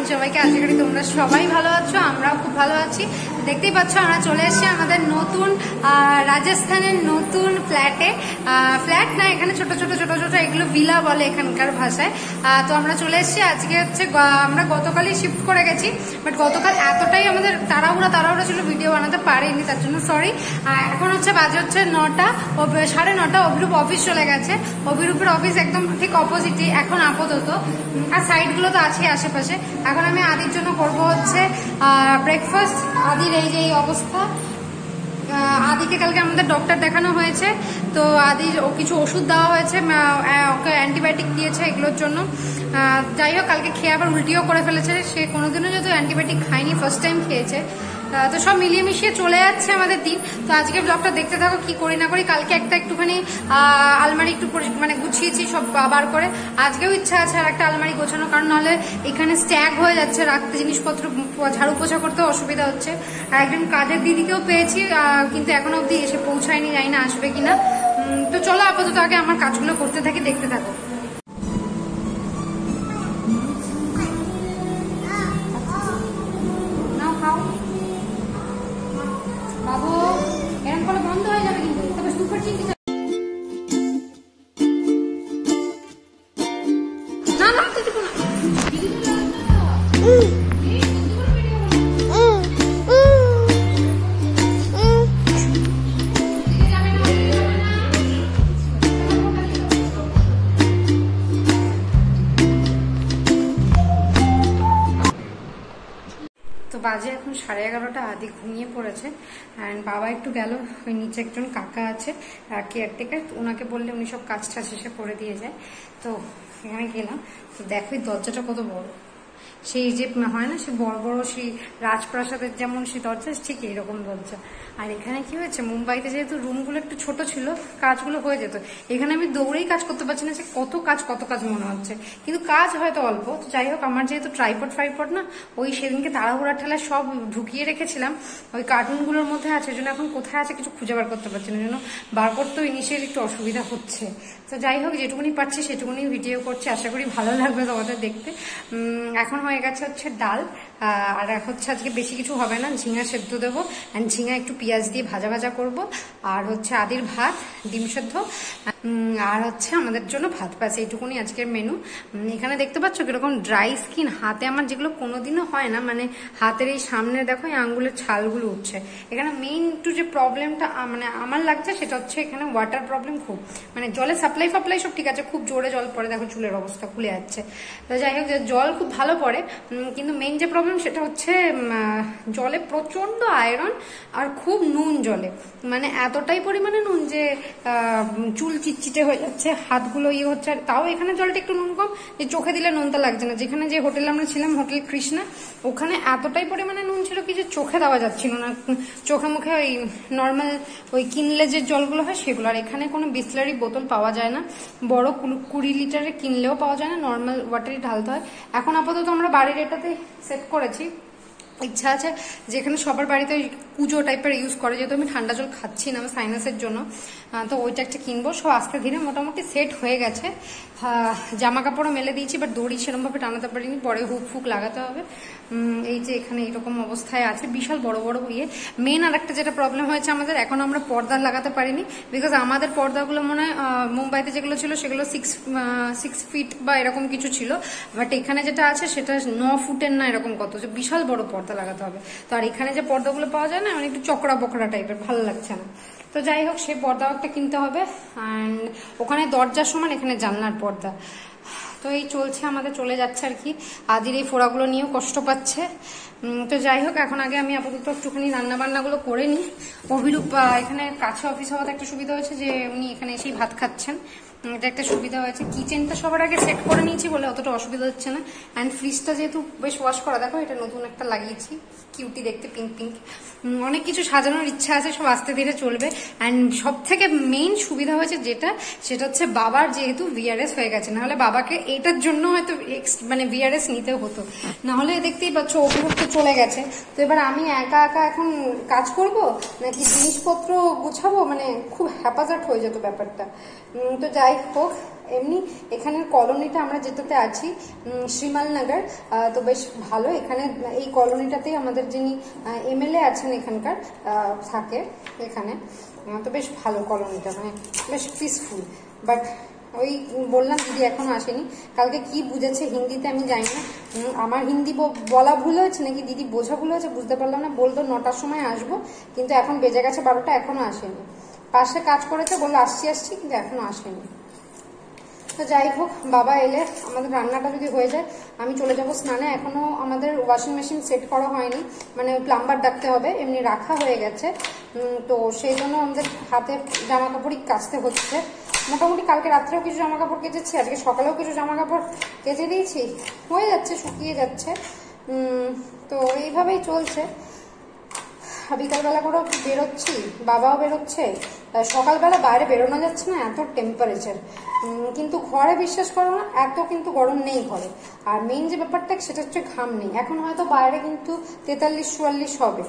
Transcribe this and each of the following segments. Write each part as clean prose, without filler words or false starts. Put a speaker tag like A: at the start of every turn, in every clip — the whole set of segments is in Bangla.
A: মর্নিং সবাইকে। আশা করি তোমরা সবাই ভালো আছো, আমরাও খুব ভালো আছি। দেখতেই পাচ্ছ আমরা চলে এসেছি আমাদের নতুন রাজস্থানের নতুন ফ্ল্যাটে। ফ্ল্যাট না, এখানে ছোট ছোট ছোট ছোট এগুলো ভিলা বলে এখানকার ভাষায়। তো আমরা চলে এসেছি আজকে হচ্ছে, আমরা গতকালই শিফট করে গেছি, বাট গতকাল এতটাই আমাদের তাড়াহুড়া ছিল, ভিডিও বানাতে পারিনি, তার জন্য সরি। এখন হচ্ছে বাজে হচ্ছে 9টা, 9:30। অভিরূপ অফিস চলে গেছে। অভিরূপের অফিস একদম ঠিক অপোজিটই এখন আপাতত, আর সাইডগুলো তো আছে আশেপাশে। এখন আমি আদির জন্য করব হচ্ছে ব্রেকফাস্ট। আদির এই যে অবস্থা। আদিকে কালকে আমাদের ডক্টর দেখানো হয়েছে, তো আদির কিছু ওষুধ দেওয়া হয়েছে, ওকে অ্যান্টিবায়োটিক দিয়েছে এগুলোর জন্য। যাই হোক, কালকে খেয়ে আবার উল্টিও করে ফেলেছে। সে কোনোদিনও যেহেতু অ্যান্টিবায়োটিক খায়নি, ফার্স্ট টাইম খেয়েছে। তো সব মিলিয়ে মিশিয়ে চলে যাচ্ছে আমাদের দিন। তো আজকে ব্লগটা দেখতে থাকো, কি করি না করি। কালকে একটুখানি আলমারি একটু মানে গুছিয়েছি সব বার করে। আজকেও ইচ্ছা আছে আর একটা আলমারি গোছানো, কারণ নাহলে এখানে স্ট্যাগ হয়ে যাচ্ছে, রাখতে জিনিসপত্র ঝাড়ু পোছা করতে অসুবিধা হচ্ছে। আর একজন কাজের দিদিকেও পেয়েছি, কিন্তু এখনো অব্দি এসে পৌঁছায়নি, জানি না আসবে কিনা। তো চলো আপাতত আগে আমার কাজগুলো করতে থাকি, দেখতে থাকো। বাবু এরকম করে বন্ধ হয়ে যাবে কিন্তু, তবে সুপার চিংড়ি না না দিব না। তো বাজে এখন 11:30। আদি ঘুমিয়ে পড়েছে, অ্যান্ড বাবা একটু গেল, ওই নিচে একজন কাকা আছে কেয়ারটেকার, ওনাকে বললে উনি সব কাজটা শেষে করে দিয়ে যায়। তো এখানে গেলাম, তো দেখো এই দরজাটা কত বড়। সেই যে হয় না, সে বড় বড় সেই রাজপ্রাসাদের যেমন সেই দরজা, ঠিক এইরকম দরজা। আর এখানে কি হয়েছে, মুম্বাইতে যেহেতু রুমগুলো একটু ছোট ছিল, কাজগুলো হয়ে যেত। এখানে আমি দৌড়েই কাজ করতে পারছি না, যে কত কাজ মনে হচ্ছে, কিন্তু কাজ হয়তো অল্প। তো যাই হোক, আমার যেহেতু ট্রাইপড না, ওই সেদিনকে তাড়াহুড়া ঠেলা সব ঢুকিয়ে রেখেছিলাম ওই কার্টুনগুলোর মধ্যে আছে, জন্য এখন কোথায় আছে কিছু খুঁজে বার করতে পারছি না, জন্য বার করতেও ইনিশিয়ালি একটু অসুবিধা হচ্ছে। তো যাই হোক, যেটুকুনি পাচ্ছি সেটুকুনি ভিডিও করছি, আশা করি ভালো লাগবে তোমাদের দেখতে। এখন হয়ে গেছে হচ্ছে ডাল, আর হচ্ছে আজকে বেশি কিছু হবে না, ঝিঙা সেদ্ধ দেবো, অ্যান্ড ঝিঙা একটু পেঁয়াজ দিয়ে ভাজা করব। আর হচ্ছে আদির ভাত, ডিম সেদ্ধ, আর হচ্ছে আমাদের জন্য ভাত, পাস এইটুকুনি আজকের মেনু। এখানে দেখতে পাচ্ছ কিরকম ড্রাই স্কিন, হাতে আমার যেগুলো কোনোদিনও হয় না, মানে হাতের এই সামনে দেখো এই আঙ্গুলের ছালগুলো উঠছে। এখানে মেইন একটু যে প্রবলেমটা মানে আমার লাগছে, সেটা হচ্ছে এখানে ওয়াটার প্রবলেম খুব, মানে জলের সাপ্লাই সব ঠিক আছে, খুব জোরে জল পড়ে, দেখো চুলের অবস্থা খুলে যাচ্ছে। তো যাই হোক, জল খুব ভালো পড়ে, কিন্তু মেইন যে প্রবলেম সেটা হচ্ছে জলে প্রচন্ড আয়রন আর খুব নুন জলে, মানে এতটাই পরিমাণে নুন যে চুল চিটচিটে হয়ে যাচ্ছে, হাতগুলো ইয়ে হচ্ছে। আর তাও এখানে জলটা একটু নুন কম, যে চোখে দিলে নুনটা লাগছে না। যেখানে যে হোটেলে আমরা ছিলাম, হোটেল কৃষ্ণা, ওখানে এতটাই পরিমাণে নুন ছিল কি যে চোখে দেওয়া যাচ্ছিল না, চোখে মুখে ওই নর্মাল ওই কিনলে যে জলগুলো হয় সেগুলো। আর এখানে কোনো বিসলারি বোতল পাওয়া যায় না, বড় 20 লিটারে কিনলেও পাওয়া যায় না, নর্মাল ওয়াটারই ঢালতে হয়। এখন আপাতত আমরা বাড়ির এটাতে সেট করেছি। ইচ্ছা আছে যেখানে সবার বাড়িতে ওই কুজো টাইপের ইউজ করে, যেহেতু আমি ঠান্ডা জল খাচ্ছি না, আমার সাইনাসের জন্য, তো ওইটা একটা কিনবো। সব আস্তে ধীরে মোটামুটি সেট হয়ে গেছে। জামা কাপড়ও মেলে দিয়েছি, বাট দড়ি সেরকমভাবে টানাতে পারিনি, পরে হুক লাগাতে হবে। এই যে এখানে এইরকম অবস্থায় আছে, বিশাল বড় ইয়ে। মেন আর একটা যেটা প্রবলেম হয়েছে আমাদের, এখন আমরা পর্দা লাগাতে পারিনি, বিকজ আমাদের পর্দাগুলো মনে হয় মুম্বাইতে যেগুলো ছিল সেগুলো 6 ফিট বা এরকম কিছু ছিল, বাট এখানে যেটা আছে সেটা 9 ফুটের না এরকম কত, যে বিশাল বড় পর্দা লাগাতে হবে। তো আর এখানে যে পর্দাগুলো পাওয়া যায় না, মানে একটু চকড়া বকড়া টাইপের, ভালো লাগছে না। তো যাই হোক, সেই পর্দা একটা কিনতে হবে, অ্যান্ড ওখানে দরজার সমান এখানে জানলার পর্দা। তো এই চলছে আমাদের, চলে যাচ্ছে আর কি। আদির এই ফোড়াগুলো নিয়েও কষ্ট পাচ্ছে। তো যাই হোক, এখন আগে আমি আপাতত একটুখানি রান্না বান্নাগুলো করে নিই। অভিরূপ এখানে কাছে অফিস হওয়াতে একটা সুবিধা হয়েছে যে উনি এখানে এসেই ভাত খাচ্ছেন, এটা একটা সুবিধা হয়েছে। কিচেনটা সবার আগে সেট করে নিয়েছি বলে অতটা অসুবিধা হচ্ছে না। অ্যান্ড ফ্রিজটা যেহেতু বেশ ওয়াশ করা, দেখো এটা নতুন একটা লাগিয়েছি, কিউটি দেখতে, পিঙ্ক। অনেক কিছু সাজানোর ইচ্ছা আছে, সব আস্তে ধীরে চলবে। অ্যান্ড সব থেকে মেইন সুবিধা হয়েছে সেটা হচ্ছে বাবার যেহেতু ভিআরএস হয়ে গেছে, নাহলে বাবাকে এটার জন্য হয়তো মানে ভিআরএস নিতে হতো, নাহলে দেখতেই পাচ্ছ অভিরূপ তো চলে গেছে। তো এবার আমি একা এখন কাজ করব নাকি জিনিসপত্র গুছাবো, মানে খুব হ্যাপাজার্ট হয়ে যেত ব্যাপারটা। তো যাই হোক, এমনি এখানের কলোনিটা আমরা যেটাতে আছি শ্রীমাল নগর, তো বেশ ভালো। এখানে এই কলোনিটাতেই আমাদের যিনি এমএলএ আছেন এখানকার থাকে এখানে, তো বেশ ভালো কলোনিটা, মানে বেশ পিসফুল। বাট ওই বললাম দিদি এখনো আসেনি, কালকে কি বুঝেছে হিন্দিতে আমি জানি না, আমার হিন্দি বলা ভুল হয়েছে নাকি দিদি বোঝা ভুল হয়েছে বুঝতে পারলাম না। বলতো 9টার সময় আসবো, কিন্তু এখন বেজে গেছে 12টা, এখনো আসেনি। পাশে কাজ করেছে, বললো আসছি কিন্তু এখনো আসেনি। তো যাই হোক, বাবা এলে আমাদের রান্নাটা যদি হয়ে যায় আমি চলে যাব স্নানে। এখনো আমাদের ওয়াশিং মেশিন সেট করা হয়নি, মানে প্লাম্বার ডাকতে হবে, এমনি রাখা হয়ে গেছে। তো সেই জন্য আমাদের হাতে জামা কাপড়ই কাচতে হচ্ছে। মোটামুটি কালকে রাত্রেও কিছু জামা কাপড় কেচেছি, আজকে সকালেও কিছু জামা কাপড় কেচে দিয়েছি, হয়ে যাচ্ছে, শুকিয়ে যাচ্ছে। তো এইভাবেই চলছে। বিকালবেলা করে বেরোচ্ছি, বাবাও বেরোচ্ছে। সকালবেলা বাইরে বেরোনো যাচ্ছে না, এত টেম্পারেচার। কিন্তু ঘরে বিশ্বাস করো না, এত কিন্তু গরম নেই ঘরে। আর মেইন যে ব্যাপারটা সেটা হচ্ছে ঘাম নেই। এখন হয়তো বাইরে কিন্তু 43-44 হবে।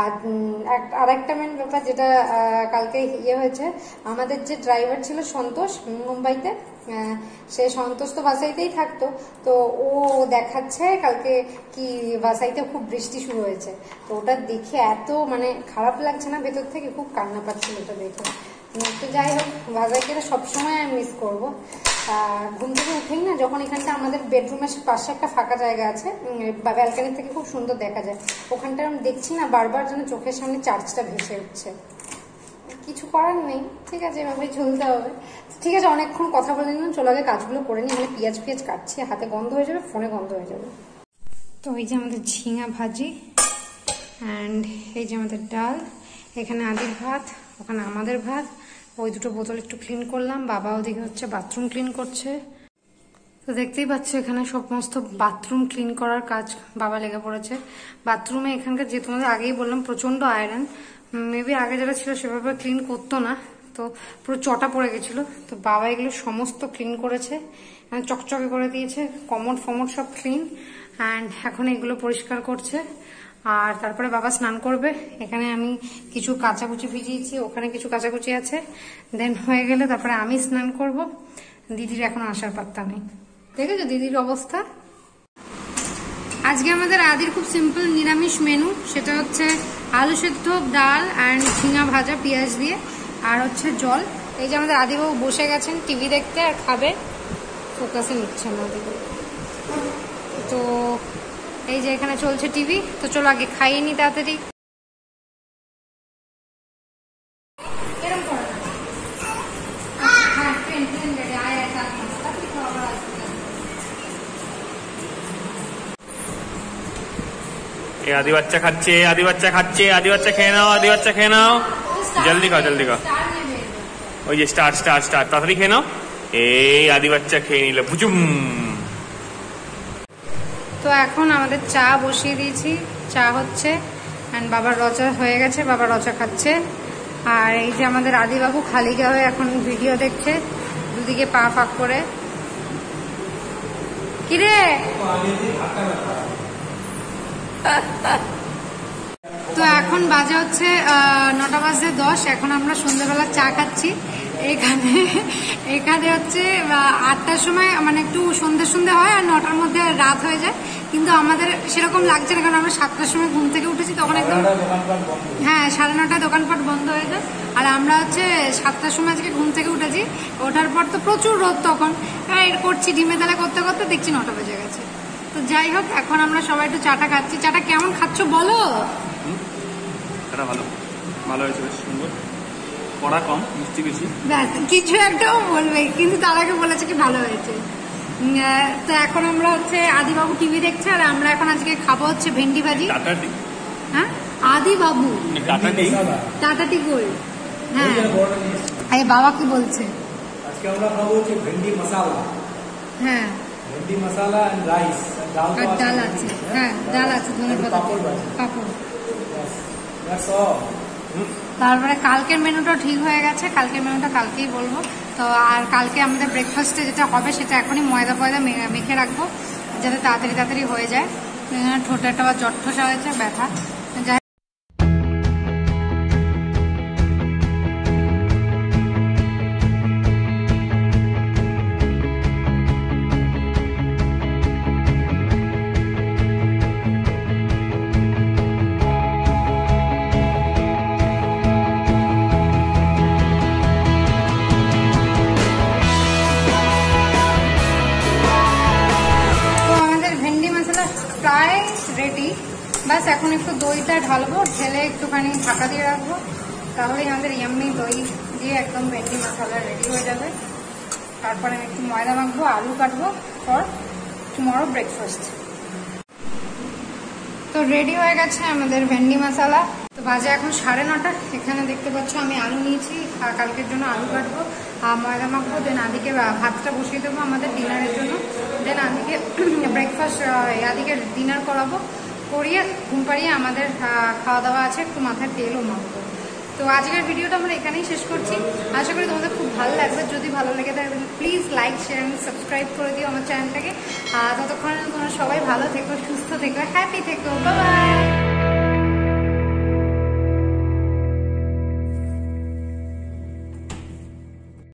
A: আর একটা মেন ব্যাপার যেটা কালকে হয়েছে, আমাদের যে ড্রাইভার ছিল সন্তোষ মুম্বাইতে, সে সন্তোষ তো বাসাইতেই থাকতো, তো ও দেখাচ্ছে কালকে কি বাসাইতে খুব বৃষ্টি শুরু হয়েছে। তো ওটা দেখে এত মানে খারাপ লাগছে না, ভেতর থেকে খুব কান্না পাচ্ছিল ওটা দেখে। তো যাই হোক, বাসাইকে সবসময় আমি মিস করবো। ঘুম থেকে উঠেই না, যখন এখানটা আমাদের বেডরুমের পাশে একটা ফাঁকা জায়গা আছে, ব্যালকানি থেকে খুব সুন্দর দেখা যায়, ওখানটা আমি দেখছি না বারবার যেন চোখের সামনে চার্চটা ভেসে উঠছে। কিছু করার নেই, ঠিক আছে, এভাবেই চলতে হবে। ঠিক আছে, অনেকক্ষণ কথা বলে নিলাম, চলো আগে কাজগুলো করে নিই, মানে পেঁয়াজ কাটছি, হাতে গন্ধ হয়ে যাবে, ফোনে গন্ধ হয়ে যাবে। তো এই যে আমাদের ঝিঙা ভাজি, অ্যান্ড এই যে আমাদের ডাল, এখানে আদির ভাত, ওখানে আমাদের ভাত। ওই দুটো বোতল একটু ক্লিন করলাম, বাবা ওদিকে হচ্ছে বাথরুম ক্লিন করছে। তো দেখতেই পাচ্ছ এখানে সমস্ত বাথরুম ক্লিন করার কাজ বাবা লেগে পড়েছে। বাথরুমে এখানকার, যে তোমাদের আগেই বললাম, প্রচন্ড আয়রন। মেবি আগে যারা ছিল সেভাবে ক্লিন করতো না, তো পুরো চটা পড়ে গেছিল। তো বাবা এগুলো সমস্ত ক্লিন করেছে, চকচকে করে দিয়েছে, কমোড ফমোড সব ক্লিন। অ্যান্ড এখন এগুলো পরিষ্কার করছে। আর তারপরে বাবা স্নান করবে। এখানে আমি কিছু কাচাকুচি ভিজিয়েছি, ওখানে কিছু কাচাকুচি আছে। দেন হয়ে গেলে তারপরে আমি স্নান করব। দিদির এখন আসার পাত্তা নেই, দেখেছো দিদির অবস্থা। আজকে আমাদের আদির খুব সিম্পল নিরামিষ মেনু, সেটা হচ্ছে আলু সেদ্ধ, ডাল অ্যান্ড ঝিঙা ভাজা পেঁয়াজ দিয়ে, আর হচ্ছে জল। এই যে আমাদের আদিবাবু বসে গেছেন টিভি দেখতে আর খাবে, ফোকাসে নিচ্ছে না ওদিকে। তো এই যে এখানে চলছে টিভি। তো চলো আগে খাইয়ে নি তাড়াতাড়ি।
B: आदि बच्चा खाচ্ছে, आदि बच्चा खाচ্ছে, आदि बच्चा খেয়ে নাও, आदि बच्चा খেয়ে নাও, জলদি খাও জলদি খাও। ওই যে স্টার স্টার স্টার, তাড়াতাড়ি খেয়ে নাও। এই আদি বাচ্চা খেয়ে নিল বুঝুম।
A: তো এখন আমাদের চা বসিয়ে দিয়েছি, চা হচ্ছে, এন্ড বাবার রচা হয়ে গেছে, বাবা রচা খাচ্ছে। আর এই যে আমাদের আদিবাবু খালি গায়ে এখন ভিডিও দেখছে, দুদিকে পা ফাঁক করে। কিরে তো এখন বাজে হচ্ছে 9:10। এখন আমরা সন্ধ্যাবেলা চা খাচ্ছি। এখানে হচ্ছে 8টার সময়, মানে একটু সন্ধ্যে হয়, আর 9টার মধ্যে রাত হয়ে যায়। কিন্তু আমাদের সেরকম লাগছে না, কারণ আমরা 7টার সময় ঘুম থেকে উঠেছি, তখন একদম, হ্যাঁ 9:30 দোকানপাট বন্ধ হয়ে যায়। আর আমরা হচ্ছে 7টার সময় আজকে ঘুম থেকে উঠেছি, ওঠার পর তো প্রচুর রোদ, তখন করছি ডিমে তালা করতে করতে দেখছি 9টা বেজে গেছে। তো যাই হোক, এখন আমরা সবাই একটু চাটা খাচ্ছি। চাটা কেমন খাচ্ছ বলো?
B: ভালো ভালো হয়েছে, বেশ সুন্দর, কড়া কম, মিষ্টি বেশি,
A: ব্যাস কিছু একটাও বলবে, কিন্তু তার আগে বলেছে কি ভালো হয়েছে। তো এখন আমরা হচ্ছে আদিবাবু টিভি দেখছে, আর আমরা এখন আজকে খাবো হচ্ছে ভেন্ডি ভাজি। হ্যাঁ আদিবাবু টাটাটি গোল, হ্যাঁ এই বাবা কি বলছে?
C: আজকে আমরা খাবো হচ্ছে ভেন্ডি মশলা।
A: হ্যাঁ
C: ভেন্ডি মশলা এন্ড রাইস,
A: ডাল আছে, হ্যাঁ ডাল আছে, ধন্যবাদ, পাপড়। তারপরে কালকের মেনুটা ঠিক হয়ে গেছে, কালকের মেনুটা কালকেই বলবো। তো আর কালকে আমাদের ব্রেকফাস্টে যেটা হবে সেটা এখনই ময়দা মেখে রাখবো, যাতে তাড়াতাড়ি হয়ে যায়। ঠোঁটে একটা জ্বর ঠোসা হয়েছে, ব্যথা। ব্যাস এখন একটু দইটা ঢালবো, ঢেলে একটুখানি ঢাকা দিয়ে রাখবো, তাহলেই আমাদের ইয়াম্মি দই দিয়ে একদম ভেন্ডি মশলা রেডি হয়ে যাবে। তারপরে আমি একটু ময়দা মাখবো, আলু কাটবো ফর টুমরো ব্রেকফাস্ট। তো রেডি হয়ে গেছে আমাদের ভেন্ডি মশলা। তো বাজে এখন 9:30। এখানে দেখতে পাচ্ছ আমি আলু নিয়েছি, কালকের জন্য আলু কাটবো, ময়দা মাখবো, দেন আদিকে ভাতটা বসিয়ে দেবো আমাদের ডিনারের জন্য, দেন আদিকে ব্রেকফাস্ট আদিকে ডিনার করাবো, করিয়ে ঘুম পাড়িয়ে আমাদের খাওয়া দাওয়া আছে, একটু মাথায় তেলও মাখবো। তো আজকের ভিডিওটা আমরা এখানেই শেষ করছি। আশা করি তোমাদের খুব ভালো লাগবে। যদি ভালো লেগে থাকে প্লিজ লাইক, শেয়ার এবং সাবস্ক্রাইব করে দিও আমার চ্যানেলটাকে। ততক্ষণ তোমরা সবাই ভালো থেকো, সুস্থ থেকো, হ্যাপি থেকো। Bye by.